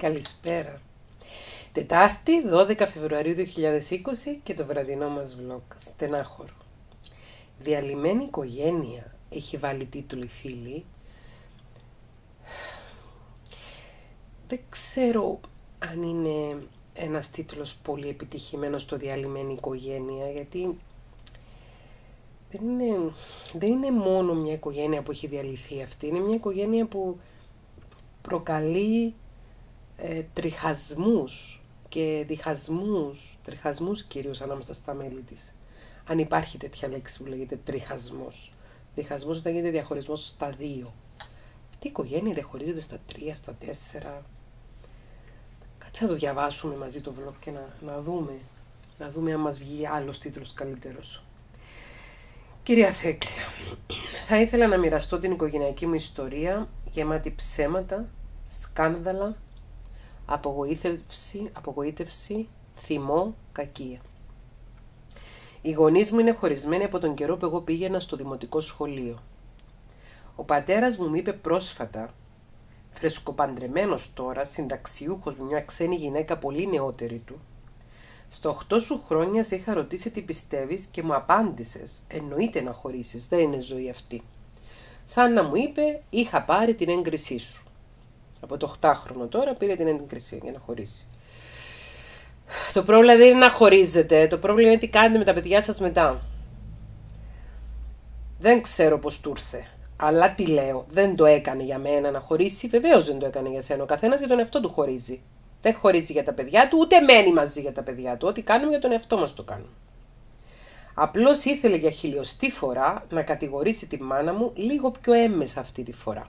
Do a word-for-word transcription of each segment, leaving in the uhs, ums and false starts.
Καλησπέρα. Τετάρτη, δώδεκα Φεβρουαρίου δύο χιλιάδες είκοσι και το βραδινό μας vlog. Στενάχωρο. Διαλυμένη οικογένεια έχει βάλει τίτλο η φίλη. Δεν ξέρω αν είναι ένας τίτλος πολύ επιτυχημένος στο διαλυμένη οικογένεια, γιατί δεν είναι, δεν είναι μόνο μια οικογένεια που έχει διαλυθεί αυτή. Είναι μια οικογένεια που προκαλεί ε, τριχασμούς και διχασμούς, τριχασμούς κυρίως ανάμεσα στα μέλη της. Αν υπάρχει τέτοια λέξη που λέγεται τριχασμός. Διχασμός όταν γίνεται διαχωρισμός στα δύο. Αυτή η οικογένεια διαχωρίζεται στα τρία, στα τέσσερα. Κάτσε να το διαβάσουμε μαζί το vlog και να, να δούμε. Να δούμε αν μας βγει άλλος τίτλος καλύτερος. Κυρία Θέκλια, θα ήθελα να μοιραστώ την οικογενειακή μου ιστορία γεμάτη ψέματα, σκάνδαλα, απογοήτευση, απογοήτευση, θυμό, κακία. Οι γονείς μου είναι χωρισμένοι από τον καιρό που εγώ πήγαινα στο δημοτικό σχολείο. Ο πατέρας μου μου είπε πρόσφατα, φρεσκοπαντρεμένος τώρα, συνταξιούχος με μια ξένη γυναίκα πολύ νεότερη του, στα οκτώ σου χρόνια σε είχα ρωτήσει τι πιστεύεις και μου απάντησες, εννοείται να χωρίσεις, δεν είναι ζωή αυτή. Σαν να μου είπε, είχα πάρει την έγκρισή σου. Από το οκτάχρονο τώρα πήρε την έγκρισή για να χωρίσει. Το πρόβλημα δεν είναι να χωρίζετε, το πρόβλημα είναι τι κάνετε με τα παιδιά σας μετά. Δεν ξέρω πώς του ήρθε, αλλά τι λέω, δεν το έκανε για μένα να χωρίσει, βεβαίως δεν το έκανε για σένα, ο καθένας για τον εαυτό του χωρίζει. Δεν χωρίζει για τα παιδιά του, ούτε μένει μαζί για τα παιδιά του, ό,τι κάνουμε για τον εαυτό μας το κάνουμε. Απλώς ήθελε για χιλιοστή φορά να κατηγορήσει τη μάνα μου λίγο πιο έμμεσα αυτή τη φορά.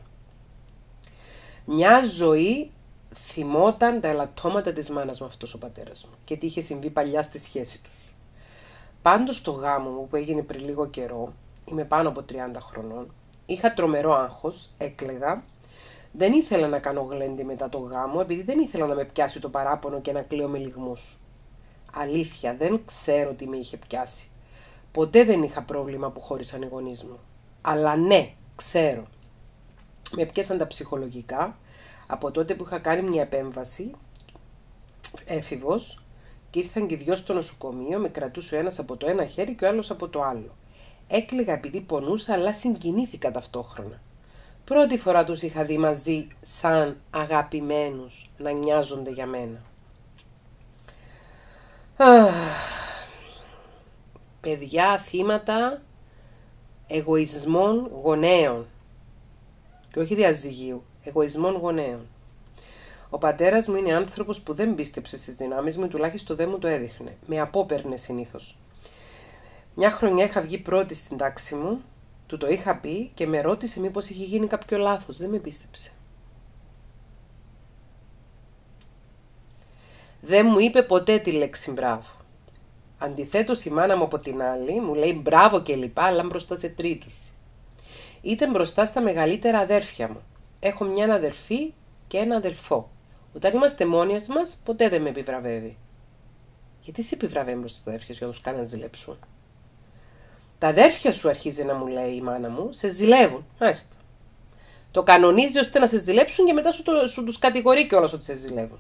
Μια ζωή θυμόταν τα ελαττώματα της μάνας μου αυτός ο πατέρας μου και τι είχε συμβεί παλιά στη σχέση τους. Πάντως στο γάμο μου που έγινε πριν λίγο καιρό, είμαι πάνω από τριάντα χρονών, είχα τρομερό άγχος, έκλαιγα, δεν ήθελα να κάνω γλέντι μετά το γάμο επειδή δεν ήθελα να με πιάσει το παράπονο και να κλαίω με λυγμούς. Αλήθεια, δεν ξέρω τι με είχε πιάσει. Ποτέ δεν είχα πρόβλημα που χώρισαν οι γονείς μου. Αλλά ναι, ξέρω. Με πιάσαν τα ψυχολογικά από τότε που είχα κάνει μια επέμβαση, έφηβος, και ήρθαν και δυο στο νοσοκομείο, με κρατούσε ο ένας από το ένα χέρι και ο άλλος από το άλλο. Έκλαιγα επειδή πονούσα, αλλά συγκινήθηκα ταυτόχρονα. Πρώτη φορά τους είχα δει μαζί σαν αγαπημένους να νοιάζονται για μένα. Αχ, παιδιά θύματα εγωισμών γονέων. Και όχι διαζυγίου, εγωισμών γονέων. Ο πατέρας μου είναι άνθρωπος που δεν πίστεψε στις δυνάμεις μου, τουλάχιστον δεν μου το έδειχνε. Με απόπαιρνε συνήθως. Μια χρονιά είχα βγει πρώτη στην τάξη μου, του το είχα πει και με ρώτησε μήπως είχε γίνει κάποιο λάθος. Δεν με πίστεψε. Δεν μου είπε ποτέ τη λέξη μπράβο. Αντιθέτως η μάνα μου από την άλλη μου λέει μπράβο και λοιπά, αλλά μπροστά σε τρίτους. Ήταν μπροστά στα μεγαλύτερα αδέρφια μου. Έχω μια αδερφή και ένα αδελφό. Όταν είμαστε μόνοι μας, ποτέ δεν με επιβραβεύει. Γιατί σε επιβραβεύει μπροστά στα αδέρφια σου για να τους κάνει να ζηλέψουν? Τα αδέρφια σου, αρχίζει να μου λέει η μάνα μου, σε ζηλεύουν. Μάλιστα. Το κανονίζει ώστε να σε ζηλέψουν και μετά σου, το, σου τους κατηγορεί κιόλας ότι σε ζηλεύουν.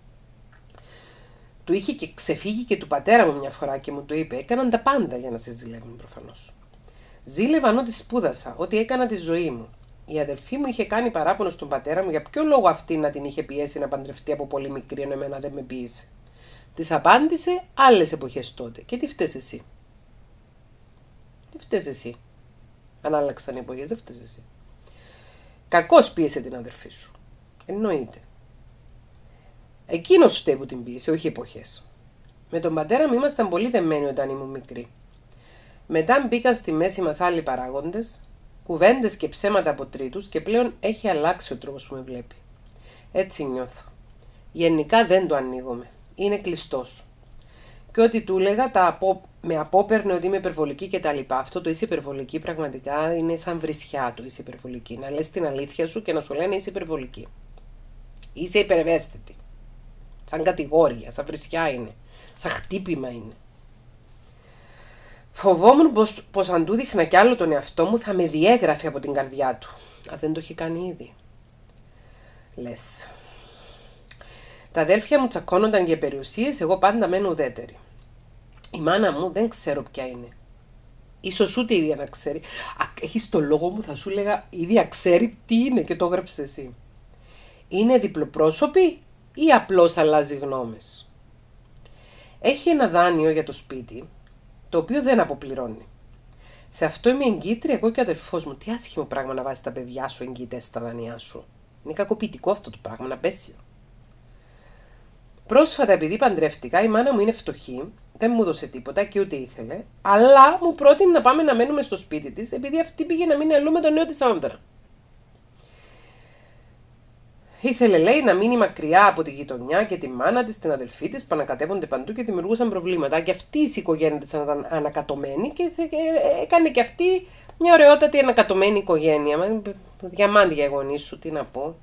Του είχε και ξεφύγει και του πατέρα μου μια φορά και μου το είπε. Έκαναν τα πάντα για να σε ζηλεύουν προφανώς. Ζήλευαν ό,τι σπούδασα, ό,τι έκανα τη ζωή μου. Η αδερφή μου είχε κάνει παράπονο στον πατέρα μου για ποιο λόγο αυτή να την είχε πιέσει να παντρευτεί από πολύ μικρή, ενώ εμένα δεν με πίεσε. Της απάντησε άλλες εποχές τότε. Και τι φταίς εσύ? Τι φταίς εσύ? Αν άλλαξαν οι εποχές, δεν φταίς εσύ. Κακώς πίεσε την αδερφή σου. Εννοείται. Εκείνος φταίει που την πίεσε, όχι οι εποχές. Με τον πατέρα μου ήμασταν πολύ δεμένοι όταν ήμουν μικρή. Μετά μπήκαν στη μέση μας άλλοι παράγοντες, κουβέντες και ψέματα από τρίτους και πλέον έχει αλλάξει ο τρόπος που με βλέπει. Έτσι νιώθω. Γενικά δεν το ανοίγομαι. Είναι κλειστός. Και ό,τι του έλεγα τα απο... με απόπαιρνε ότι είμαι υπερβολική κτλ. Αυτό το είσαι υπερβολική πραγματικά είναι σαν βρισιά το είσαι υπερβολική. Να λες την αλήθεια σου και να σου λένε είσαι υπερβολική. Είσαι υπερευαίσθητη. Σαν κατηγόρια, σαν βρισιά είναι. Σαν χτύπημα είναι. Φοβόμουν πως, πως αν του δείχνα κι άλλο τον εαυτό μου θα με διέγραφε από την καρδιά του. Α, δεν το έχει κάνει ήδη. Λες. Τα αδέρφια μου τσακώνονταν για περιουσίες, εγώ πάντα μένω ουδέτερη. Η μάνα μου δεν ξέρω ποια είναι. Ίσως ούτε η ίδια να ξέρει. Α, έχεις το λόγο μου, θα σου έλεγα, η ίδια ξέρει τι είναι και το έγραψες εσύ. Είναι διπλοπρόσωπη ή απλώς αλλάζει γνώμες. Έχει ένα δάνειο για το σπίτι, το οποίο δεν αποπληρώνει. Σε αυτό είμαι εγκύτρια εγώ και ο αδερφός μου. Τι άσχημο πράγμα να βάζεις τα παιδιά σου εγκύτες στα δάνειά σου. Είναι κακοποιητικό αυτό το πράγμα, να πέσει. Πρόσφατα, επειδή παντρεύτηκα, η μάνα μου είναι φτωχή, δεν μου έδωσε τίποτα και ούτε ήθελε, αλλά μου πρότεινε να πάμε να μένουμε στο σπίτι της, επειδή αυτή πήγε να μείνει αλλού με τον νέο της άνδρα. Ήθελε, λέει, να μείνει μακριά από τη γειτονιά και τη μάνα της, την αδελφή της, που ανακατεύονται παντού και δημιουργούσαν προβλήματα. Και αυτή η οικογένεια της ήταν ανακατωμένη και έκανε και αυτή μια ωραιότατη ανακατωμένη οικογένεια. Διαμάντια οι γονείς σου, τι να πω.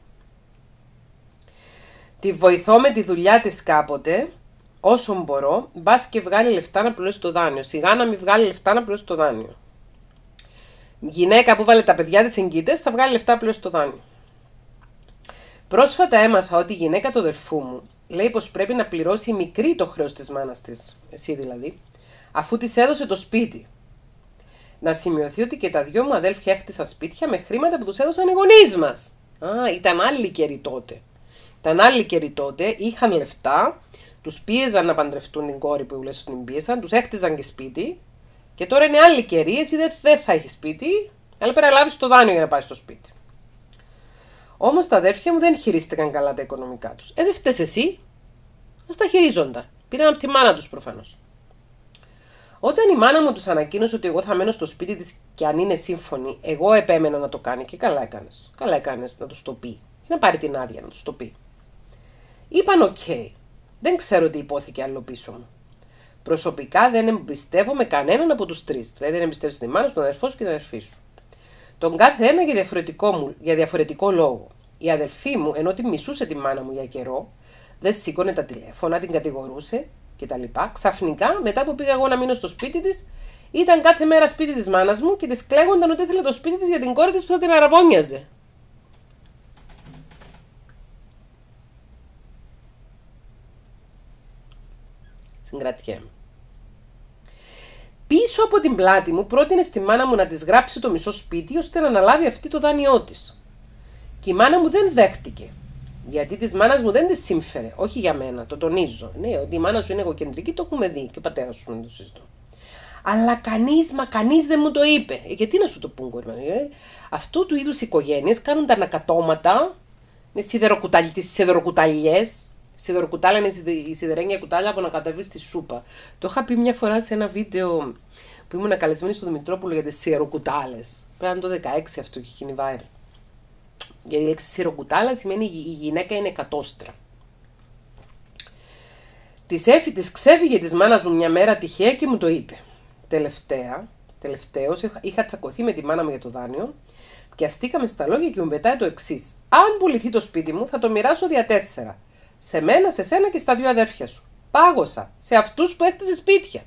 Τη βοηθώ με τη δουλειά της κάποτε, όσο μπορώ, μπας και βγάλει λεφτά να πληρώσει το δάνειο. Σιγά να μην βγάλει λεφτά να πληρώσει το δάνειο. Γυναίκα που βάλε τα παιδιά της εγκύτες θα βγάλει λεφτά να πληρώσει το δάνειο. Πρόσφατα έμαθα ότι η γυναίκα του αδερφού μου λέει πως πρέπει να πληρώσει η μικρή το χρέος της μάνας της, εσύ δηλαδή, αφού της έδωσε το σπίτι. Να σημειωθεί ότι και τα δυο μου αδέλφια έχτισαν σπίτια με χρήματα που τους έδωσαν οι γονείς μας. Α, ήταν άλλοι καιροί τότε. Ήταν άλλοι καιροί τότε, είχαν λεφτά, τους πίεζαν να παντρευτούν την κόρη που λες ότι την πίεσαν, τους έχτιζαν και σπίτι και τώρα είναι άλλοι καιροί, εσύ δεν, δεν θα έχεις σπίτι, αλλά πρέπει να λάβεις το δάνειο για να πάει στο σπίτι. Όμως τα αδέρφια μου δεν χειρίστηκαν καλά τα οικονομικά τους. Ε, δεν φταίς εσύ, ας τα χειρίζονταν. Πήραν από τη μάνα τους προφανώς. Όταν η μάνα μου τους ανακοίνωσε ότι εγώ θα μένω στο σπίτι της και αν είναι σύμφωνη, εγώ επέμενα να το κάνει και καλά έκανες. Καλά έκανες να τους το πει. Να πάρει την άδεια να τους το πει. Είπαν οκ. Okay. Δεν ξέρω τι υπόθηκε άλλο πίσω μου. Προσωπικά δεν εμπιστεύομαι κανέναν από τους τρεις. Δηλαδή δεν εμπιστεύεσαι τη μάνα σου, τον αδερφό σου και την αδερφή σου. Τον κάθε ένα για διαφορετικό, μου, για διαφορετικό λόγο. Η αδερφή μου, ενώ τη μισούσε τη μάνα μου για καιρό, δεν σήκωνε τα τηλέφωνα, την κατηγορούσε κτλ. Ξαφνικά, μετά που πήγα εγώ να μείνω στο σπίτι της, ήταν κάθε μέρα σπίτι της μάνας μου και της κλαίγονταν ότι ήθελε το σπίτι της για την κόρη της που θα την αραβώνιαζε. Συγκρατιέμαι. Πίσω από την πλάτη μου πρότεινε στη μάνα μου να της γράψει το μισό σπίτι ώστε να αναλάβει αυτή το δάνειό της. Και η μάνα μου δεν δέχτηκε. Γιατί της μάνας μου δεν της σύμφερε. Όχι για μένα, το τονίζω. Ναι, ότι η μάνα σου είναι εγωκεντρική, το έχουμε δει. Και ο πατέρας σου να το συζητώ. Αλλά κανείς, μα κανείς δεν μου το είπε. Ε, γιατί να σου το πούν, κορμά. Ε? Αυτού του είδους οικογένειες κάνουν τα ανακατώματα, είναι σιδεροκουταλιές. Σιδεροκουτάλια είναι η σιδερένια κουτάλια που ανακατεύει στη σούπα. Το είχα πει μια φορά σε ένα βίντεο που ήμουν καλεσμένη στο Δημητρόπουλο για τις σιδεροκουτάλες. Πρέπει να είναι το δεκαέξι αυτό και έχει γίνει viral. Γιατί η λέξη σιδεροκουτάλα σημαίνει η γυναίκα είναι κατώστρα. Της έφη της ξέφυγε της μάνας μου μια μέρα τυχαία και μου το είπε. Τελευταία, τελευταίως είχα τσακωθεί με τη μάνα μου για το δάνειο. Πιαστήκαμε στα λόγια και μου πετάει το εξής. Αν πουληθεί το σπίτι μου θα το μοιράσω δια τέσσερα. Σε μένα, σε σένα και στα δύο αδέρφια σου. Πάγωσα σε αυτούς που έκτιζε σπίτια.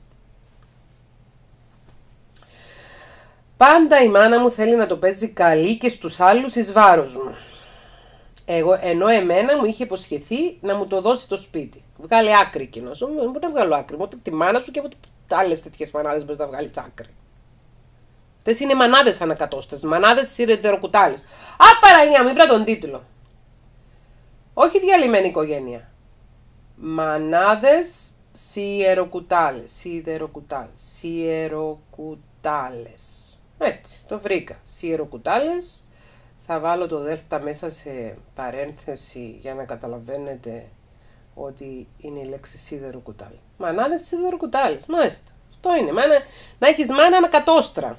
Πάντα η μάνα μου θέλει να το παίζει καλή και στους άλλους εις βάρος μου. Εγώ, ενώ εμένα μου είχε υποσχεθεί να μου το δώσει το σπίτι. Βγάλει άκρη κοινός. Δεν μπορεί να βγάλω άκρη. Μόνο τη μάνα σου και από άλλες τέτοιες μανάδες μπορείς να βγάλεις άκρη. Αυτές είναι μανάδες ανακατώστες. Μανάδες σιδεροκουτάλες. Α, Παναγία, μην βρω τον τίτλο. Όχι διαλυμένη οικογένεια. Μανάδες σιεροκουτάλες. Σιδεροκουτάλες. Σιεροκουτάλες. Έτσι, το βρήκα. Σιεροκουτάλες. Θα βάλω το δέλτα μέσα σε παρένθεση για να καταλαβαίνετε ότι είναι η λέξη σιδεροκουτάλη. Μανάδες σιδεροκουτάλες. Μάλιστα. Αυτό είναι. Μάνα, να έχεις μάνα ανακατώστρα.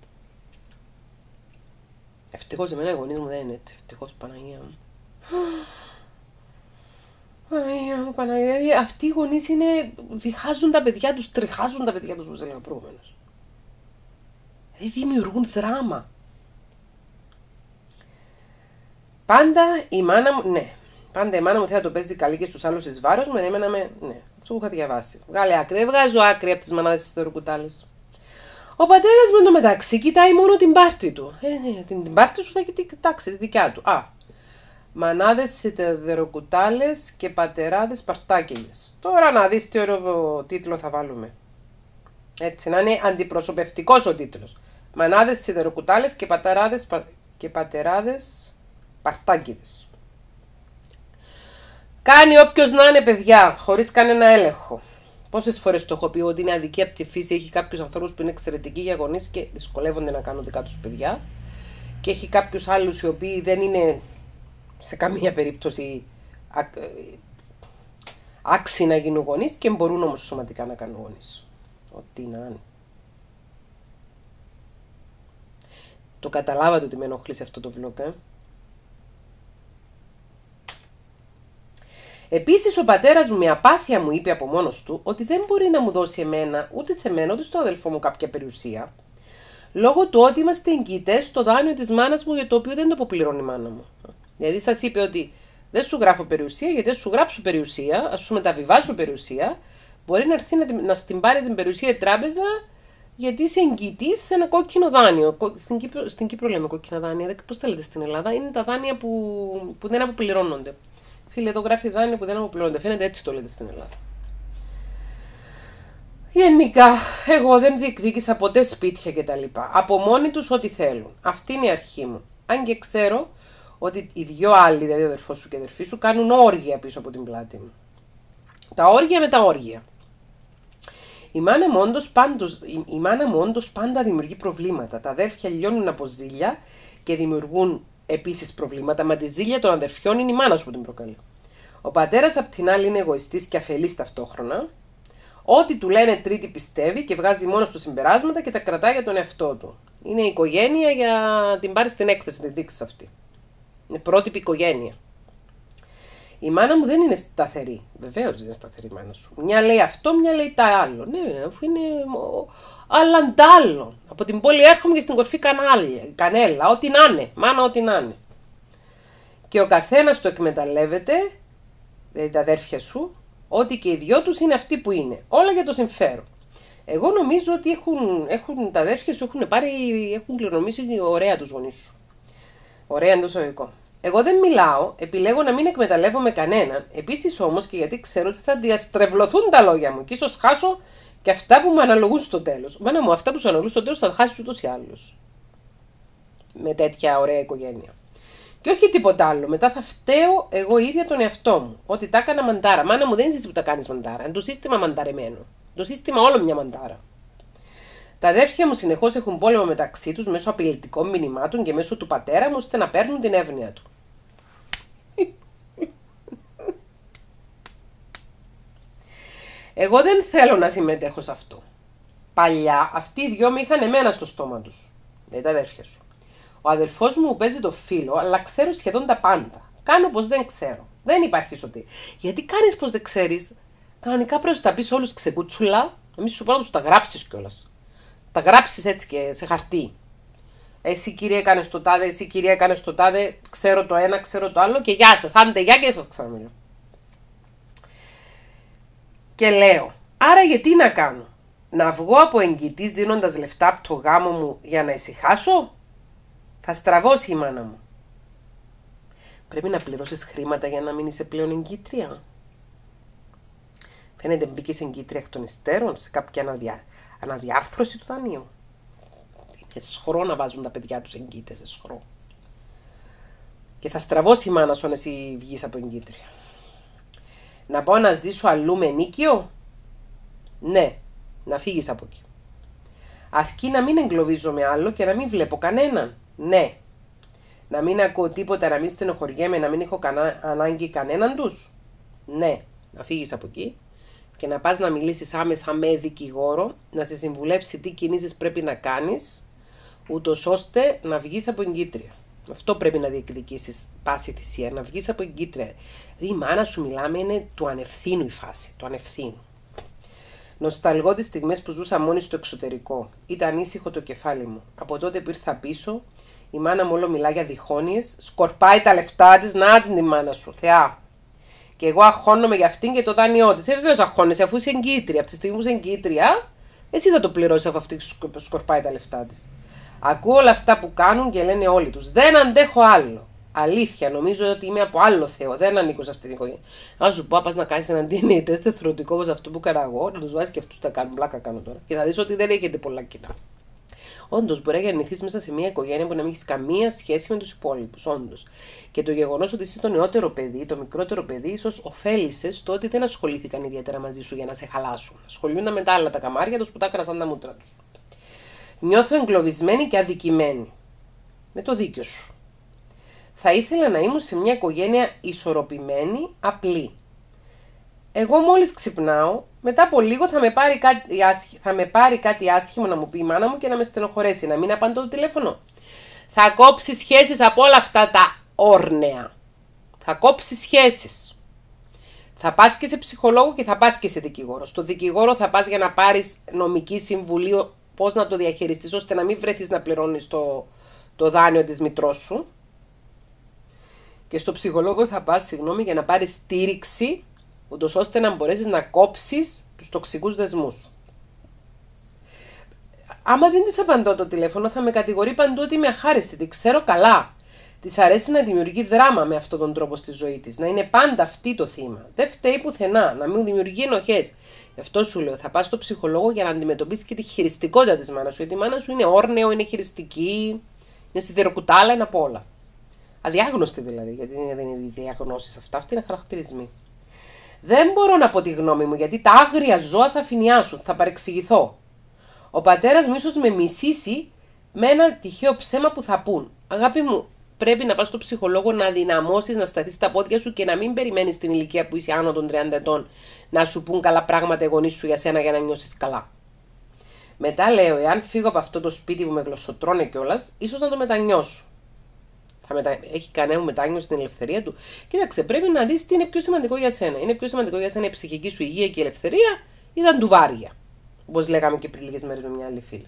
Ευτυχώς εμένα οι γονείς μου δεν είναι έτσι. Ευτυχώς, Παναγία μου. Παναγία μου, Παναγία. Αυτοί οι γονείς είναι, διχάζουν τα παιδιά τους, τριχάζουν τα παιδιά τους, όπως έλεγα προηγουμένως. Δηλαδή δημιουργούν δράμα. Πάντα η μάνα μου, ναι, πάντα η μάνα μου θέλει να το παίζει καλή και στους άλλους εις βάρος μου, εμένα με, ναι, αυτό που είχα διαβάσει. Βγάλε άκρη, δεν βγάζω άκρη από τις μανάδες της σιδεροκουτάλης. Ο πατέρας με το μεταξύ κοιτάει μόνο την πάρτη του. Ε, ναι, την, την πάρτη σου θα κοιτάξει τη δικιά του. Α, Μανάδες σιδεροκουτάλες και πατεράδες παρτάκελες. Τώρα να δεις τι ωραίο τίτλο θα βάλουμε. Έτσι, να είναι αντιπροσωπευτικός ο τίτλος. Μανάδες σιδεροκουτάλες και πατεράδες, πα... και πατεράδες παρτάκελες. Κάνει όποιος να είναι, παιδιά, χωρίς κανένα έλεγχο. Πόσες φορές το έχω πει ότι είναι αδικία από τη φύση. Έχει κάποιους ανθρώπους που είναι εξαιρετικοί για γονείς και δυσκολεύονται να κάνουν δικά τους παιδιά. Και έχει κάποιους άλλους οι οποίοι δεν είναι σε καμία περίπτωση άξιοι να γίνουν γονείς και μπορούν όμως σωματικά να κάνουν γονείς. Ό,τι να είναι. Το καταλάβατε ότι με ενοχλεί σε αυτό το vlog, ε? Επίσης ο πατέρας μου με απάθεια μου είπε από μόνος του ότι δεν μπορεί να μου δώσει εμένα, ούτε σε μένα, ούτε στο αδελφό μου κάποια περιουσία, λόγω του ότι είμαστε εγκύτες στο δάνειο της μάνας μου για το οποίο δεν το αποπληρώνει η μάνα μου. Δηλαδή σας είπε ότι δεν σου γράφω περιουσία, γιατί αν σου γράψω περιουσία, ας σου μεταβιβάσω περιουσία, μπορεί να έρθει να, να στην πάρει την περιουσία η τράπεζα, γιατί είσαι εγκύτης σε ένα κόκκινο δάνειο. Στην Κύπρο, στην Κύπρο λέμε κόκκινα δάνεια, πώς τα λέτε στην Ελλάδα, είναι τα δάνεια που, που δεν αποπληρώνονται. Φίλε, εδώ γράφει δάνεια που δεν αποπληρώνονται. Φαίνεται έτσι το λέτε στην Ελλάδα. Γενικά, εγώ δεν διεκδίκησα ποτέ σπίτια κτλ. Από μόνοι τους ό,τι θέλουν. Αυτή είναι η αρχή μου. Αν και ξέρω ότι οι δυο άλλοι, δηλαδή ο αδερφός σου και η αδερφή σου, κάνουν όργια πίσω από την πλάτη μου. Τα όργια με τα όργια. Η μάνα μου όντως, πάντως, η, η μάνα μου όντως πάντα δημιουργεί προβλήματα. Τα αδέρφια λιώνουν από ζήλια και δημιουργούν επίσης προβλήματα. Μα τη ζήλια των αδερφιών είναι η μάνα σου που την προκαλεί. Ο πατέρας απ' την άλλη είναι εγωιστής και αφελής ταυτόχρονα. Ό,τι του λένε τρίτη πιστεύει και βγάζει μόνο του συμπεράσματα και τα κρατάει για τον εαυτό του. Είναι η οικογένεια για την πάρει στην έκθεση, την δείξει αυτή. Είναι πρότυπη οικογένεια. Η μάνα μου δεν είναι σταθερή. Βεβαίως δεν είναι σταθερή η μάνα σου. Μια λέει αυτό, μια λέει τα άλλο. Ναι, αφού είναι αλλαντάλλον. Από την πόλη έρχομαι και στην κορφή κανάλια, κανέλα. Ό,τι να είναι. Μάνα, ό,τι να είναι. Και ο καθένας το εκμεταλλεύεται, δηλαδή τα αδέρφια σου, ότι και οι δυο τους είναι αυτοί που είναι. Όλα για το συμφέρον. Εγώ νομίζω ότι έχουν, έχουν, τα αδέρφια σου έχουν, πάρει, έχουν κληρονομήσει ωραία τους γονείς σου. Ωραία εντός αγωγικών. Εγώ δεν μιλάω, επιλέγω να μην εκμεταλλεύομαι κανέναν. Επίσης όμως και γιατί ξέρω ότι θα διαστρεβλωθούν τα λόγια μου και ίσως χάσω και αυτά που μου αναλογούν στο τέλος. Μάνα μου, αυτά που σου αναλογούν στο τέλος θα χάσεις ούτως ή άλλως. Με τέτοια ωραία οικογένεια. Και όχι τίποτα άλλο. Μετά θα φταίω εγώ ίδια τον εαυτό μου. Ότι τα έκανα μαντάρα. Μάνα μου, δεν είναι εσύ που τα κάνεις μαντάρα. Είναι το σύστημα μανταρεμένο. Το σύστημα όλο μια μαντάρα. Τα αδέρφια μου συνεχώς έχουν πόλεμο μεταξύ τους μέσω απειλητικών μηνυμάτων και μέσω του πατέρα μου ώστε να παίρνουν την εύνοια του. Εγώ δεν θέλω να συμμετέχω σε αυτό. Παλιά αυτοί οι δυο με είχαν εμένα στο στόμα τους. Δεν τα αδέρφια σου. Ο αδερφός μου παίζει το φίλο, αλλά ξέρω σχεδόν τα πάντα. Κάνω πως δεν ξέρω. Δεν υπάρχει σωτή. Γιατί κάνεις πως δεν ξέρεις. Κανονικά πρέπει να τα πεις όλους ξεκούτσουλα. Εμείς σου πρέπει να τους τα γράψεις κιόλας. Τα γράψεις έτσι και σε χαρτί. Εσύ κυρία έκανες το τάδε, εσύ κυρία έκανες το τάδε. Ξέρω το ένα, ξέρω το άλλο. Και γεια σας. Άντε γεια και σας ξαναμιλώ. Και λέω, άρα γιατί να κάνω. Να βγω από εγκυτής δίνοντας λεφτά από το γάμο μου για να ησυχάσω. Θα στραβώσει η μάνα μου. Πρέπει να πληρώσεις χρήματα για να μην είσαι πλέον εγκύτρια. Φαίνεται μπήκες εγκύτρια εκ των υστέρων σε κάποια αναδιά... αναδιάρθρωση του δανείου. Είναι σχρό να βάζουν τα παιδιά τους εγκύτες, σχρό. Και θα στραβώσει η μάνα σου αν εσύ βγεις από εγκύτρια. Να πάω να ζήσω αλλού με νίκιο. Ναι, να φύγεις από εκεί. Αρκεί να μην εγκλωβίζομαι άλλο και να μην βλέπω κανέναν. Ναι. Να μην ακούω τίποτα, να μην στενοχωριέμαι, να μην έχω κανά, ανάγκη κανέναν τους. Ναι. Να φύγεις από εκεί και να πας να μιλήσεις άμεσα με δικηγόρο, να σε συμβουλεύσει τι κινήσεις πρέπει να κάνεις, ούτως ώστε να βγεις από εγκύτρια. Αυτό πρέπει να διεκδικήσεις πάση θυσία, να βγεις από εγκύτρια. Δηλαδή η μάνα σου μιλάμε είναι του ανευθύνου η φάση, του ανευθύνου. Νοσταλγώ τις στιγμές που ζούσα μόνη στο εξωτερικό. Ήταν ήσυχο το κεφάλι μου. Από τότε που ήρθα πίσω, η μάνα μου όλο μιλά για διχόνοιες, σκορπάει τα λεφτά της, να την τη μάνα σου, Θεά. Και εγώ αγχώνομαι για αυτήν και το δάνειό της. Ε, βεβαίως αγχώνεσαι, αφού είσαι εγκύτρια. Από τη στιγμή που είσαι εγκύτρια, εσύ θα το πληρώσεις αφού αυτή σκορπάει τα λεφτά της. Ακούω όλα αυτά που κάνουν και λένε όλοι τους. Δεν αντέχω άλλο. Αλήθεια, νομίζω ότι είμαι από άλλο Θεό. Δεν ανήκω σε αυτή την οικογένεια. Να σου πω, πα να κάνει έναν ντι εν έι τεστ εθελοντικό όπω αυτό που έκανα εγώ, να του βάζει και αυτού τα κάνουν. Πλάκα κάνω τώρα. Και θα δει ότι δεν έχετε πολλά κοινά. Όντω, μπορεί να γεννηθεί μέσα σε μια οικογένεια που να μην έχει καμία σχέση με του υπόλοιπου. Όντω. Και το γεγονό ότι είσαι το νεότερο παιδί, το μικρότερο παιδί, ίσω ωφέλησε στο ότι δεν ασχολήθηκαν ιδιαίτερα μαζί σου για να σε χαλάσουν. Ασχολούνταν με τα άλλα τα καμάρια του που τα έκαναν σαν τα μούτρα του. Νιώθω εγκλωβισμένη και αδικημένη. Με το δίκιο σου. Θα ήθελα να ήμουν σε μια οικογένεια ισορροπημένη, απλή. Εγώ μόλις ξυπνάω, μετά από λίγο θα με, πάρει κάτι, θα με πάρει κάτι άσχημο να μου πει η μάνα μου και να με στενοχωρέσει, να μην απαντώ το τηλέφωνο. Θα κόψει σχέσεις από όλα αυτά τα όρνεα. Θα κόψει σχέσεις. Θα πας και σε ψυχολόγο και θα πας και σε δικηγόρο. Στο δικηγόρο θα πας για να πάρεις νομική συμβουλή πώς να το διαχειριστείς ώστε να μην βρεθείς να πληρώνεις το, το δάνειο της μητρός σου. Και στο ψυχολόγο θα πας, συγγνώμη, για να πάρεις στήριξη, ούτως ώστε να μπορέσεις να κόψεις τους τοξικούς δεσμούς. Άμα δεν της απαντώ το τηλέφωνο, θα με κατηγορεί παντού ότι είμαι αχάριστη. Τη ξέρω καλά. Της αρέσει να δημιουργεί δράμα με αυτόν τον τρόπο στη ζωή της. Να είναι πάντα αυτή το θύμα. Δεν φταίει πουθενά. Να μην δημιουργεί ενοχές. Γι' αυτό σου λέω: θα πας στο ψυχολόγο για να αντιμετωπίσεις και τη χειριστικότητα της μάνας σου. Γιατί η μάνα σου είναι όρνεο, είναι χειριστική, είναι σιδεροκουτάλα, είναι απ' όλα. Αδιάγνωστη δηλαδή, γιατί δεν είναι διαγνώσεις αυτά, αυτοί είναι χαρακτηρισμοί. Δεν μπορώ να πω τη γνώμη μου, γιατί τα άγρια ζώα θα φοινιάσουν, θα παρεξηγηθώ. Ο πατέρας μου ίσως με μισήσει με ένα τυχαίο ψέμα που θα πούν. Αγάπη μου, πρέπει να πας στο ψυχολόγο να δυναμώσεις, να σταθείς στα πόδια σου και να μην περιμένεις την ηλικία που είσαι άνω των τριάντα ετών να σου πούν καλά πράγματα οι γονείς σου για σένα για να νιώσεις καλά. Μετά λέω, εάν φύγω από αυτό το σπίτι που με γλωσσοτρώνε κιόλας, ίσως να το μετανιώσω. Θα μετα... Έχει κανένα μετάνιωση στην ελευθερία του. Κοίταξε, πρέπει να δεις τι είναι πιο σημαντικό για σένα. Είναι πιο σημαντικό για σένα η ψυχική σου υγεία και η ελευθερία ή τα ντουβάρια. Όπως λέγαμε και πριν λίγες μέρες με μια άλλη φίλη.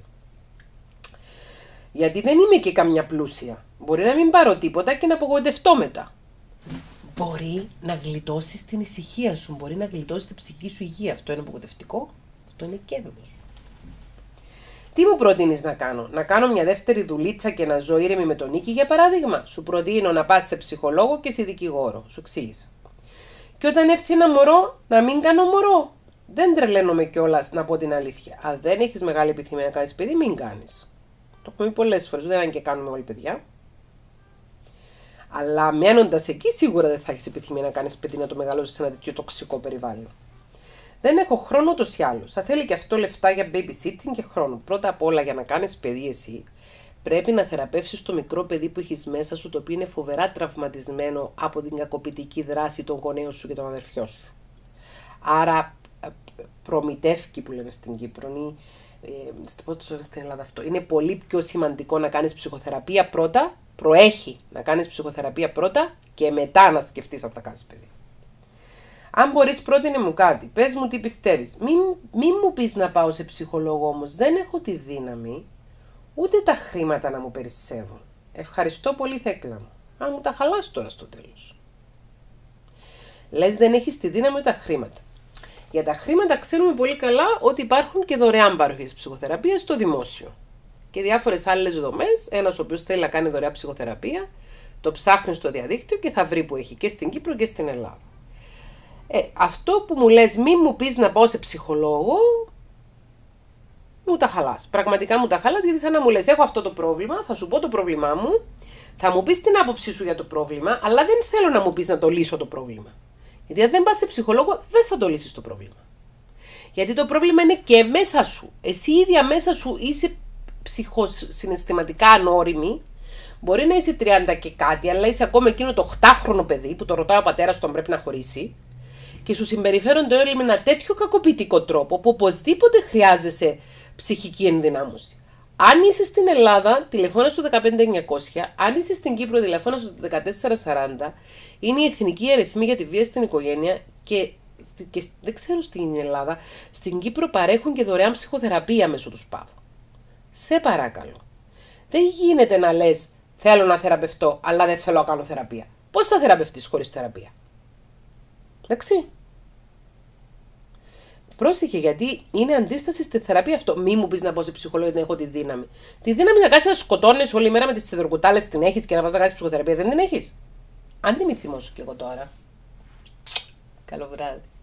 Γιατί δεν είμαι και καμιά πλούσια. Μπορεί να μην πάρω τίποτα και να απογοητευτώ μετά. Μπορεί να γλιτώσεις την ησυχία σου. Μπορεί να γλιτώσεις την ψυχική σου υγεία. Αυτό είναι απογοητευτικό. Αυτό είναι κέρδος. Τι μου προτείνεις να κάνω, να κάνω μια δεύτερη δουλίτσα και να ζω ήρεμη με τον Νίκη για παράδειγμα. Σου προτείνω να πας σε ψυχολόγο και σε δικηγόρο. Σου εξήγησα. Και όταν έρθει ένα μωρό, να μην κάνω μωρό. Δεν τρελαίνομαι κιόλας να πω την αλήθεια. Αν δεν έχεις μεγάλη επιθυμία να κάνεις παιδί, μην κάνεις. Το έχουμε πει πολλές φορές, δεν είναι και κάνουμε όλοι παιδιά. Αλλά μένοντας εκεί, σίγουρα δεν θα έχεις επιθυμία να κάνεις παιδί, να το μεγαλώσεις σε ένα τέτοιο τοξικό περιβάλλον. Δεν έχω χρόνο ούτως ή άλλως. Θα θέλει και αυτό λεφτά για babysitting και χρόνο. Πρώτα απ' όλα, για να κάνεις παιδί εσύ, πρέπει να θεραπεύσεις το μικρό παιδί που έχεις μέσα σου, το οποίο είναι φοβερά τραυματισμένο από την κακοποιητική δράση των γονέων σου και των αδερφιών σου. Άρα, προμητεύκει που λέμε στην Κύπρο, ε, στην Ελλάδα αυτό. Είναι πολύ πιο σημαντικό να κάνεις ψυχοθεραπεία πρώτα, προέχει να κάνεις ψυχοθεραπεία πρώτα και μετά να σκεφτείς αν θα κάνεις παιδί. Αν μπορείς, πρότεινε μου κάτι. Πες μου τι πιστεύεις. Μην, μην μου πεις να πάω σε ψυχολόγο όμως. Δεν έχω τη δύναμη, ούτε τα χρήματα να μου περισσεύουν. Ευχαριστώ πολύ, Θέκλα μου. Αν μου τα χαλάς τώρα στο τέλος. Λες δεν έχεις τη δύναμη ούτε τα χρήματα. Για τα χρήματα ξέρουμε πολύ καλά ότι υπάρχουν και δωρεάν παροχές ψυχοθεραπείας στο δημόσιο. Και διάφορες άλλες δομές. Ένας ο οποίος θέλει να κάνει δωρεάν ψυχοθεραπεία, το ψάχνει στο διαδίκτυο και θα βρει που έχει και στην Κύπρο και στην Ελλάδα. Ε, αυτό που μου λες, μη μου πεις να πάω σε ψυχολόγο, μου τα χαλάς. Πραγματικά μου τα χαλάς, γιατί σαν να μου λες, έχω αυτό το πρόβλημα, θα σου πω το πρόβλημά μου, θα μου πεις την άποψή σου για το πρόβλημα, αλλά δεν θέλω να μου πεις να το λύσω το πρόβλημα. Γιατί αν δεν πας σε ψυχολόγο, δεν θα το λύσεις το πρόβλημα. Γιατί το πρόβλημα είναι και μέσα σου. Εσύ ίδια μέσα σου είσαι ψυχοσυναισθηματικά ανώριμη. Μπορεί να είσαι τριάντα και κάτι, αλλά είσαι ακόμα εκείνο το οκτάχρονο παιδί που το ρωτάει ο πατέρας του αν πρέπει να χωρίσει. Και σου συμπεριφέρονται όλοι με ένα τέτοιο κακοποιητικό τρόπο που οπωσδήποτε χρειάζεσαι ψυχική ενδυνάμωση. Αν είσαι στην Ελλάδα, τηλεφώνα στο δεκαπέντε εννιακόσια. Αν είσαι στην Κύπρο, τηλεφώνα στο δεκατέσσερα σαράντα. Είναι η εθνική αριθμή για τη βία στην οικογένεια και, και δεν ξέρω στην Ελλάδα. Στην Κύπρο παρέχουν και δωρεάν ψυχοθεραπεία μέσω του ΣΠΑΒ. Σε παρακαλώ. Δεν γίνεται να λες θέλω να θεραπευτώ, αλλά δεν θέλω να κάνω θεραπεία. Πώς θα θεραπευτείς χωρίς θεραπεία? Εντάξει. Πρόσεχε, γιατί είναι αντίσταση στη θεραπεία αυτό. Μη μου πεις να πάω σε ψυχολόγο γιατί έχω τη δύναμη. Τη δύναμη να κάτσεις να σκοτώνεις όλη μέρα με τις σιδεροκουτάλες την έχεις και να πας να κάνεις ψυχοθεραπεία. Δεν την έχεις. Αν δεν μη θυμώσω κι εγώ τώρα. Καλό βράδυ.